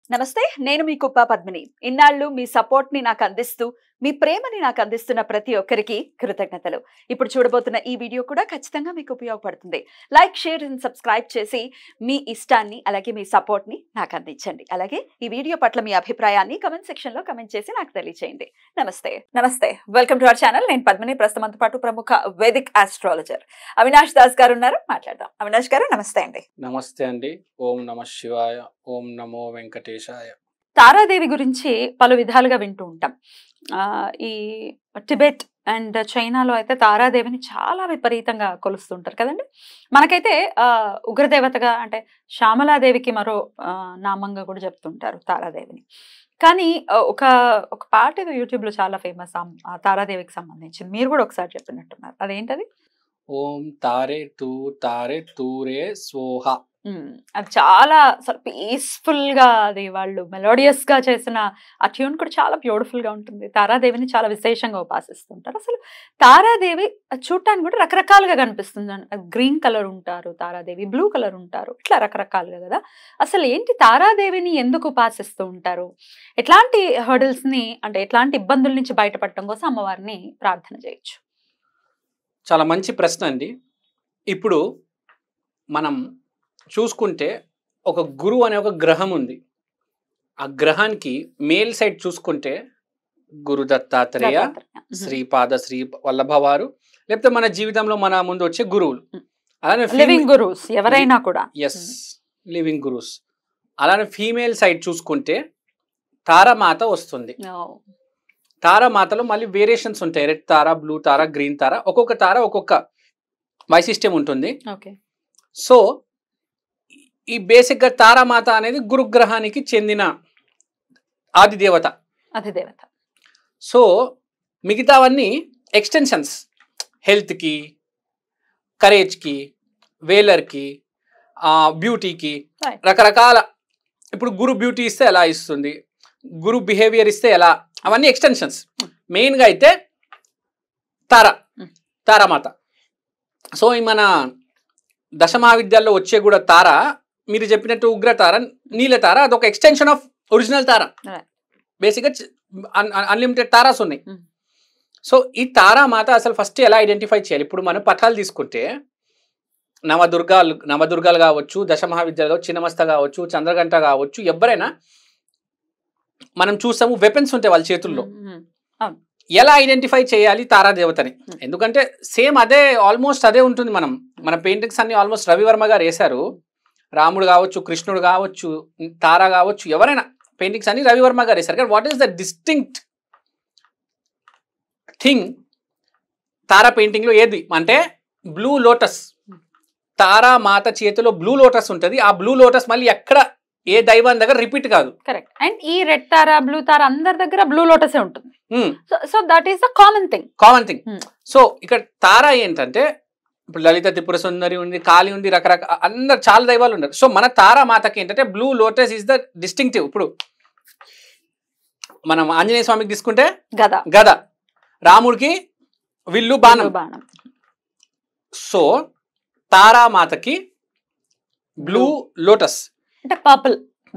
నమస్తే, నేను మీ కుప్ప పద్మిని. ఇన్నాళ్ళు మీ సపోర్ట్ ని నాకు అందిస్తూ, మీ ప్రేమని నాకు అందిస్తున్న ప్రతి ఒక్కరికి కృతజ్ఞతలు. ఇప్పుడు చూడబోతున్న ఈ వీడియో కూడా ఖచ్చితంగా మీకు ఉపయోగపడుతుంది. లైక్, షేర్ అండ్ సబ్స్క్రైబ్ చేసి మీ ఇష్టాన్ని అలాగే మీ సపోర్ట్ ని నాకు అందించండి. అలాగే ఈ వీడియో పట్ల మీ అభిప్రాయాన్ని కమెంట్ సెక్షన్ లో కమెంట్ చేసి నాకు తెలియజేయండి. నమస్తే, వెల్కమ్ టు అవర్ ఛానల్. నేను పద్మిని. ప్రస్తుతంతో పాటు ప్రముఖ వేదిక్ ఆస్ట్రాలజర్ అవినాష్ దాస్ గారు ఉన్నారు. మాట్లాడదాం. అవినాష్ గారు నమస్తే అండి. నమస్తే అండి. ఓం నమః శివాయ, ఓం నమో వెంకటేశాయ. తారాదేవి గురించి పలు విధాలుగా వింటూ ఉంటాం. ఈ టిబెట్ అండ్ చైనాలో అయితే తారాదేవిని చాలా విపరీతంగా కొలుస్తుంటారు కదండి. మనకైతే ఉగ్రదేవతగా అంటే శ్యామలాదేవికి మరో నామంగా కూడా చెప్తుంటారు తారాదేవిని. కానీ ఒక ఒక పాట ఏదో యూట్యూబ్ లో చాలా ఫేమస్ తారాదేవికి సంబంధించింది. మీరు కూడా ఒకసారి చెప్పినట్టున్నారు. అదేంటది? ఓం తారే తూరే స్వోహ. అది చాలా పీస్ఫుల్ గా, అది వాళ్ళు మెలోడియస్ గా చేసిన ఆ ట్యూన్ కూడా చాలా బ్యూటిఫుల్ గా ఉంటుంది. తారాదేవిని చాలా విశేషంగా ఉపాసిస్తుంటారు. అసలు తారాదేవి చూడటానికి కూడా రకరకాలుగా కనిపిస్తుంది. గ్రీన్ కలర్ ఉంటారు తారాదేవి, బ్లూ కలర్ ఉంటారు, ఇట్లా రకరకాలుగా కదా. అసలు ఏంటి తారాదేవిని ఎందుకు ఉపాసిస్తూ ఉంటారు? ఎట్లాంటి హర్డిల్స్ ని అంటే ఎట్లాంటి ఇబ్బందుల నుంచి బయటపడటం కోసం అమ్మవారిని ప్రార్థన చేయొచ్చు? చాలా మంచి ప్రశ్న అండి. ఇప్పుడు మనం చూసుకుంటే ఒక గురువు అనే ఒక గ్రహం ఉంది. ఆ గ్రహానికి మేల్ సైడ్ చూసుకుంటే గురు దత్తాత్రేయ, శ్రీపాద శ్రీ వల్లభ వారు, లేకపోతే మన జీవితంలో మన ముందు వచ్చే గురువులు. అలానే లివింగ్ గురువుస్ ఎవరైనా కూడా. ఎస్, లివింగ్ గురువుస్. అలానే ఫీమేల్ సైడ్ చూసుకుంటే తారామాత వస్తుంది. తారామాతలో మళ్ళీ వేరియేషన్స్ ఉంటాయి. Red Tara, blue Tara, green Tara. ఒక్కొక్క తార ఒక్కొక్క వైశిష్ట్యం ఉంటుంది. సో ఈ బేసిక్గా తారామాత అనేది గురుగ్రహానికి చెందిన ఆదిదేవత. సో మిగతావన్నీ ఎక్స్టెన్షన్స్, హెల్త్కి, కరేజ్కి, వేలర్కి, బ్యూటీకి, రకరకాల. ఇప్పుడు గురు బ్యూటీ ఇస్తే ఎలా ఇస్తుంది, గురు బిహేవియర్ ఇస్తే ఎలా, అవన్నీ ఎక్స్టెన్షన్స్. మెయిన్గా అయితే తారామాత. సో ఈ మన దశమహావిద్యాల్లో వచ్చే కూడా తార, మీరు చెప్పినట్టు ఉగ్రతార, నీలతార, అదొక ఎక్స్టెన్షన్ ఆఫ్ ఒరిజినల్ తార. బేసిక్గా అన్లిమిటెడ్ తారాస్ ఉన్నాయి. సో ఈ తారామాత అసలు ఫస్ట్ ఎలా ఐడెంటిఫై చేయాలి? ఇప్పుడు మనం పటాలు తీసుకుంటే నవదుర్గాలు కావచ్చు, దశమహావిద్యాలు కావచ్చు, చిన్నమస్త కావచ్చు, చంద్రగంట కావచ్చు, ఎవరైనా మనం చూస్తాము వెపన్స్ ఉంటాయి వాళ్ళ చేతుల్లో. ఎలా ఐడెంటిఫై చేయాలి తారాదేవతని? ఎందుకంటే సేమ్ అదే, ఆల్మోస్ట్ అదే ఉంటుంది. మన పెయింటింగ్స్ అన్ని ఆల్మోస్ట్ రవివర్మ గారు వేశారు. రాముడు కావచ్చు, కృష్ణుడు కావచ్చు, తార కావచ్చు, ఎవరైనా పెయింటింగ్స్ అన్ని రవివర్మ గారు వేశారు. కానీ what is the distinct thing Tara పెయింటింగ్లో ఏది అంటే బ్లూ లోటస్. తారామాత చేతిలో బ్లూ లోటస్ ఉంటుంది. ఆ బ్లూ లోటస్ మళ్ళీ ఎక్కడ ఏ దైవం దగ్గర రిపీట్ కాదు. కరెక్ట్. అండ్ ఈ రెడ్ తార, బ్లూ తార అందరి దగ్గర బ్లూ లోటసే ఉంటుంది. So that is the common thing. So ఇక్కడ తార ఏంటంటే ఇప్పుడు లలిత త్రిపుర సుందరి ఉంది, కాళీ ఉంది, రకరకాల అందరు చాలా దైవాలు ఉన్నారు. సో మన తారామాతకి ఏంటంటే blue lotus is the distinctive. ఇప్పుడు మనం ఆంజనేయ స్వామికి తీసుకుంటే గద, రాముడికి విల్లు, బాణం. సో తారామాతకి బ్లూ లోటస్ అంటే purple.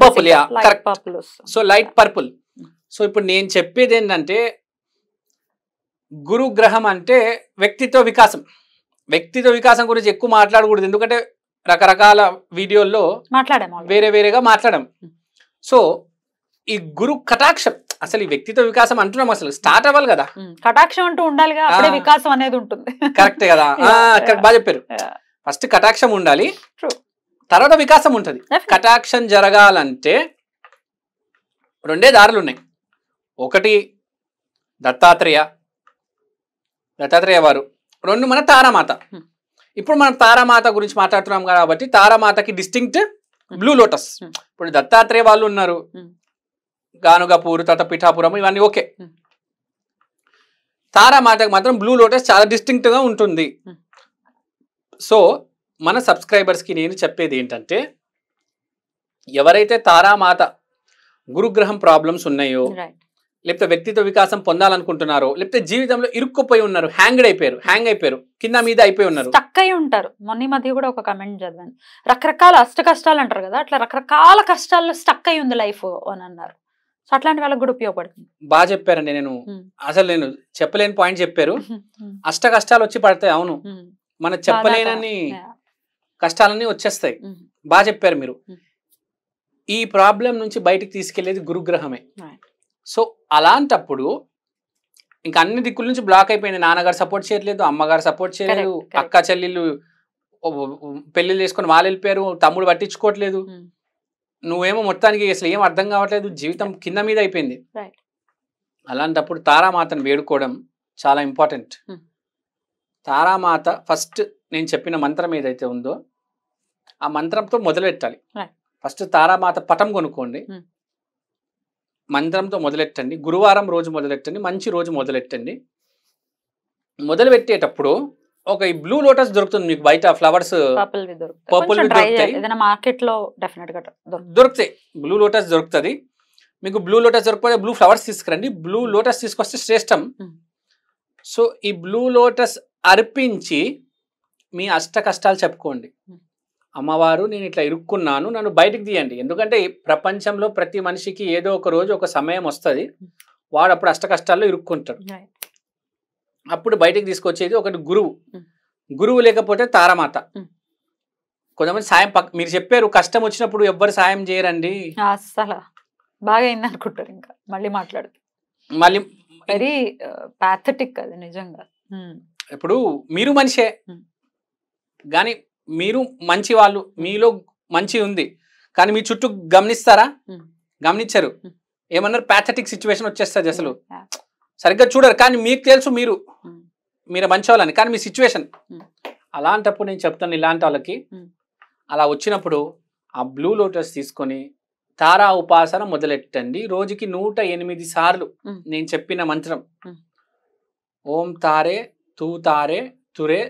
So light purple. So ఇప్పుడు నేను చెప్పేది ఏంటంటే గురుగ్రహం అంటే వ్యక్తిత్వ వికాసం గురించి ఎక్కువ మాట్లాడకూడదు. ఎందుకంటే రకరకాల వీడియోల్లో వేరేగా మాట్లాడాం. సో ఈ గురు కటాక్షం, అసలు ఈ వ్యక్తిత్వ వికాసం అంటున్నాం, అసలు స్టార్ట్ అవ్వాలి కదా. కటాక్షం అంటూ ఉండాలిగా, అప్పుడే వికాసం అనేది ఉంటుంది. కరెక్టే కదా, బాగా చెప్పారు. ఫస్ట్ కటాక్షం ఉండాలి, తర్వాత వికాసం ఉంటుంది. కటాక్షం జరగాలంటే రెండే దారులు ఉన్నాయి. ఒకటి దత్తాత్రేయ వారు, రెండు మన తారామాత. ఇప్పుడు మనం తారామాత గురించి మాట్లాడుతున్నాం కాబట్టి తారామాతకి డిస్టింక్ట్ బ్లూ లోటస్. ఇప్పుడు దత్తాత్రేయ వాళ్ళు ఉన్నారు, గానుగపూర్, తర్వాత పిఠాపురం, ఇవన్నీ ఓకే. తారామాతకి మాత్రం బ్లూ లోటస్ చాలా డిస్టింక్ట్ గా ఉంటుంది. సో మన సబ్స్క్రైబర్స్కి నేను చెప్పేది ఏంటంటే, ఎవరైతే తారామాత గురుగ్రహం ప్రాబ్లమ్స్ ఉన్నాయో, లేకపోతే వ్యక్తిత్వ వికాసం పొందాలనుకుంటున్నారో, లేకపోతే జీవితంలో ఇరుక్కుపోయి ఉన్నారు, హ్యాంగ్ అయిపోయారు, కింద మీద అయిపోయి ఉన్నారు, స్టక్ అయి ఉంటారు. మొన్న మధ్య కూడా ఒక కమెంట్ చదివాను, రకరకాల అష్ట కష్టాలు అంటారు కదా, అట్లా రకరకాల కష్టాల్లో స్టక్ అయి ఉంది లైఫ్ అని అన్నారు. సో అట్లాంటి వాళ్ళకి కూడా ఉపయోగపడుతుంది. బాగా చెప్పారండి. నేను చెప్పలేని పాయింట్ చెప్పారు. అష్ట కష్టాలు వచ్చి పడతాయి. అవును, మన చెప్పలేనని కష్టాలన్నీ వచ్చేస్తాయి. బాగా చెప్పారు మీరు. ఈ ప్రాబ్లం నుంచి బయటికి తీసుకెళ్లేది గురుగ్రహమే. సో అలాంటప్పుడు ఇంకా అన్ని దిక్కుల నుంచి బ్లాక్ అయిపోయింది. నాన్నగారు సపోర్ట్ చేయట్లేదు, అమ్మగారు సపోర్ట్ చేయలేదు, అక్క చెల్లెళ్ళు పెళ్లిళ్ళు చేసుకొని వాళ్ళు వెళ్ళిపోయారు, తమ్ముడు పట్టించుకోవట్లేదు, నువ్వేమో మొత్తానికి అసలు ఏం అర్థం కావట్లేదు, జీవితం కింద మీద అయిపోయింది. అలాంటప్పుడు తారామాతను వేడుకోవడం చాలా ఇంపార్టెంట్. తారామాత ఫస్ట్ నేను చెప్పిన మంత్రం ఏదైతే ఉందో ఆ మంత్రంతో మొదలు పెట్టాలి. ఫస్ట్ తారామాత పటం కొనుక్కోండి, మంత్రంతో మొదలెట్టండి, గురువారం రోజు మొదలెట్టండి, మంచి రోజు మొదలెట్టండి. మొదలు పెట్టేటప్పుడు ఒక ఈ బ్లూ లోటస్ దొరుకుతుంది మీకు బయట, ఫ్లవర్స్ పర్పుల్ దొరుకుతాయి, బ్లూ లోటస్ దొరుకుతుంది మీకు. బ్లూ లోటస్ దొరకకపోతే బ్లూ ఫ్లవర్స్ తీసుకురండి, బ్లూ లోటస్ తీసుకొస్తే శ్రేష్టం. సో ఈ బ్లూ లోటస్ అర్పించి మీ అష్ట కష్టాలు చెప్పుకోండి. అమ్మవారు నేను ఇట్లా ఇరుక్కున్నాను, నన్ను బయటకు తీయండి. ఎందుకంటే ప్రపంచంలో ప్రతి మనిషికి ఏదో ఒక రోజు ఒక సమయం వస్తుంది, వాడు అప్పుడు అష్ట కష్టాల్లో ఇరుక్కుంటాడు. అప్పుడు బయటకు తీసుకొచ్చేది ఒకటి గురువు లేకపోతే తారామాత. కొంతమంది సాయం మీరు చెప్పారు కష్టం వచ్చినప్పుడు ఎవ్వరు సాయం చేయరండి, అసలు బాగా అయింది అనుకుంటారు. ఇంకా మళ్ళీ వెరీ పాథటిక్ అది నిజంగా. ఇప్పుడు మీరు మనిషే కానీ మీరు మంచి వాళ్ళు, మీలో మంచి ఉంది కానీ మీ చుట్టూ గమనించరు, ఏమన్నారు పాథటిక్ సిచ్యువేషన్ వచ్చేస్తుంది, అసలు సరిగ్గా చూడరు. కానీ మీకు తెలుసు మీరు మంచి వాళ్ళని, కానీ మీ సిచ్యువేషన్. అలాంటప్పుడు నేను చెప్తాను ఇలాంటి వాళ్ళకి, అలా వచ్చినప్పుడు ఆ బ్లూ లోటస్ తీసుకొని తారా ఉపాసన మొదలెట్టండి. రోజుకి 108 సార్లు నేను చెప్పిన మంత్రం, ఓం తారే తూ తారే తురే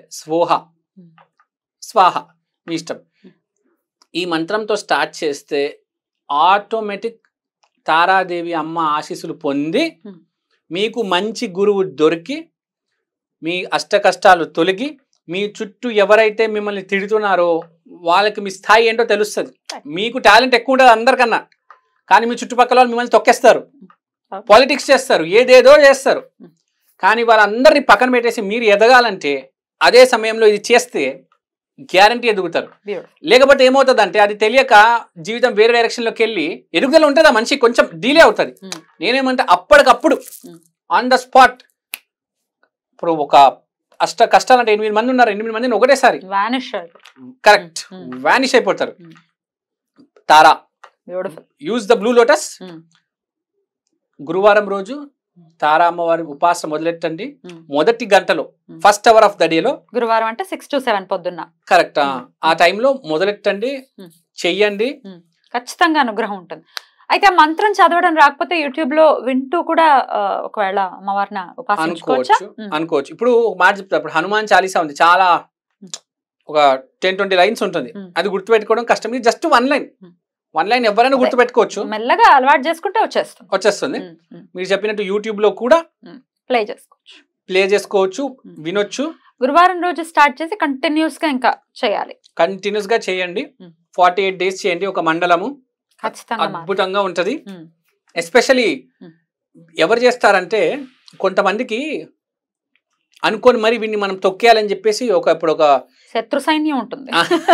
స్వాహ మీ ఇష్టం. ఈ మంత్రంతో స్టార్ట్ చేస్తే ఆటోమేటిక్ తారాదేవి అమ్మ ఆశీస్సులు పొంది మీకు మంచి గురువు దొరికి మీ అష్ట కష్టాలు తొలగి మీ చుట్టూ ఎవరైతే మిమ్మల్ని తిడుతున్నారో వాళ్ళకి మీ స్థాయి ఏంటో తెలుస్తుంది. మీకు టాలెంట్ ఎక్కువ ఉంటుంది అందరికన్నా, కానీ మీ చుట్టుపక్కల వాళ్ళు మిమ్మల్ని తొక్కేస్తారు, పాలిటిక్స్ చేస్తారు, ఏదేదో చేస్తారు. కానీ వాళ్ళందరినీ పక్కన పెట్టేసి మీరు ఎదగాలంటే అదే సమయంలో ఇది చేస్తే గ్యారంటీ ఎదుగుతారు. లేకపోతే ఏమవుతుంది అంటే అది తెలియక జీవితం వేరే డైరెక్షన్లోకి వెళ్ళి ఎదుగుదల ఉంటుంది, ఆ మనిషి కొంచెం డిలే అవుతుంది. నేనేమంటే అప్పటికప్పుడు ఆన్ ద స్పాట్, ఇప్పుడు ఒక అష్ట కష్టాలంటే 8 మంది ఉన్నారు, 8 మందిని ఒకటేసారి కరెక్ట్ వానిష్ అయిపోతారు. Tara use the blue lotus. గురువారం రోజు తారా అమ్మవారి ఉపాసన మొదలెట్టండి. మొదటి గంటలో ఫస్ట్ అవర్ ఆఫ్ ద డేలో, గురువారం అంటే 6 to 7 పొద్దున్న, కరెక్ట్ ఆ టైంలో మొదలెట్టండి, చెయ్యండి, ఖచ్చితంగా అనుగ్రహం ఉంటుంది. అయితే ఆ మంత్రం చదవడం రాకపోతే యూట్యూబ్ లో వింటూ కూడా ఒకవేళ అమ్మవారిని అనుకోవచ్చు. ఇప్పుడు ఒక మాట చెప్తా, ఇప్పుడు హనుమాన్ చాలీసా ఉంది, చాలా ఒక 10-20 లైన్స్ ఉంటుంది, అది గుర్తుపెట్టుకోవడం కష్టం. ఇది జస్ట్ 1 లైన్ ఎవరైనా గుర్తుపెట్టుకోవచ్చు, మెల్లగా అలవాటు చేసుకుంటే వచ్చేస్తుంది. మీరు చెప్పినట్టు యూట్యూబ్ లో కూడా ప్లే చేసుకోవచ్చు, వినొచ్చు. గురువారం రోజు స్టార్ట్ చేసి కంటిన్యూస్ గా ఇంకా చేయాలి, కంటిన్యూస్ గా చేయండి. 48 days చేయండి, ఒక మండలము అద్భుతంగా ఉంటది. ఎస్పెషలీ ఎవరు చేస్తారంటే కొంతమందికి అనుకోని మరి వీడిని మనం తొక్కేయాలని చెప్పేసి ఇప్పుడు ఒక శత్రు సైన్యం ఉంటుంది.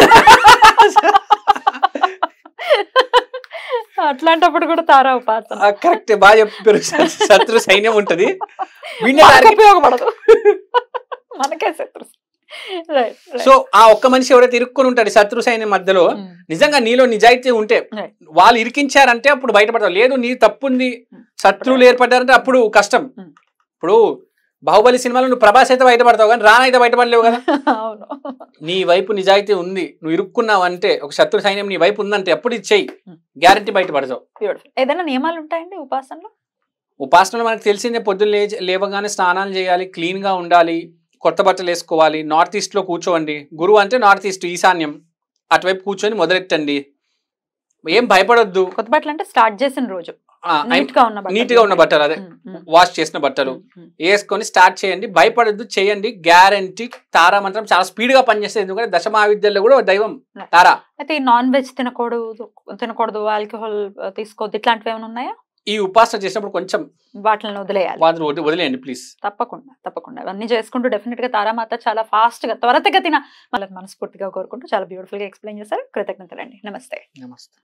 అట్లాంటప్పుడు కూడా తారా ఉపాసన కరెక్ట్, బాగా చెప్పారు. శత్రు సైన్యం ఉంటది, ఉపయోగపడదు మనకే శత్రు. సో ఆ ఒక్క మనిషి ఎవరైతే ఇరుక్కొని ఉంటాడు శత్రు సైన్యం మధ్యలో, నిజంగా నీలో నిజాయితీ ఉంటే వాళ్ళు ఇరికించారంటే అప్పుడు బయటపడతావు. లేదు నీ తప్పుంది, శత్రువులు ఏర్పడ్డారంటే అప్పుడు కష్టం. ఇప్పుడు బాహుబలి సినిమాలో నువ్వు ప్రభాస్ అయితే బయటపడతావు కానీ రానా అయితే బయటపడలేవు కదా. నీ వైపు నిజాయితీ ఉంది, నువ్వు ఇరుక్కున్నావు అంటే, ఒక శత్రు సైన్యం నీ వైపు ఉందంటే అప్పుడు ఇది చెయ్యి, గ్యారంటీ బయటపడతావు. ఏదైనా నియమాలు ఉంటాయండి ఉపాసనలో? ఉపాసనలో మనకు తెలిసిందే, పొద్దున్న లేవగానే స్నానాలు చేయాలి, క్లీన్ గా ఉండాలి, కొత్త బట్టలు వేసుకోవాలి, నార్త్ ఈస్ట్ లో కూర్చోండి. గురువు అంటే నార్త్ ఈస్ట్ ఈశాన్యం, అటువైపు కూర్చొని మొదలెట్టండి, ఏం భయపడొద్దు. కొత్త బట్టలు అంటే స్టార్ట్ చేసిన రోజు నీట్ గా ఉన్న నీట్ గా ఉన్న బట్టలు, అదే వాష్ చేసిన బట్టలు వేసుకొని స్టార్ట్ చేయండి. భయపడద్దు, చేయండి. గ్యారంటీ తారా మంత్రం చాలా స్పీడ్ గా పనిచేస్తుంది. ఎందుకంటే దశ మహావిద్యల్లో కూడా దైవం తారా. అయితే నాన్ వెజ్ తినకూడదు, ఆల్కహాల్ తీసుకోవద్దు, ఇట్లాంటివి ఏమైనా ఉన్నాయా? ఈ ఉపాసన చేసినప్పుడు కొంచెం వాటిని వదిలేయాలి. వదిలేయండి ప్లీజ్. తప్పకుండా అవన్నీ చేసుకుంటూ డెఫినెట్ గా తారామాత చాలా ఫాస్ట్ గా త్వరతగతిన మనస్ఫూర్తిగా కోరుకుంటూ చాలా బ్యూటిఫుల్ గా ఎక్స్ప్లెయిన్ చేశారు. కృతజ్ఞతలండి. నమస్తే.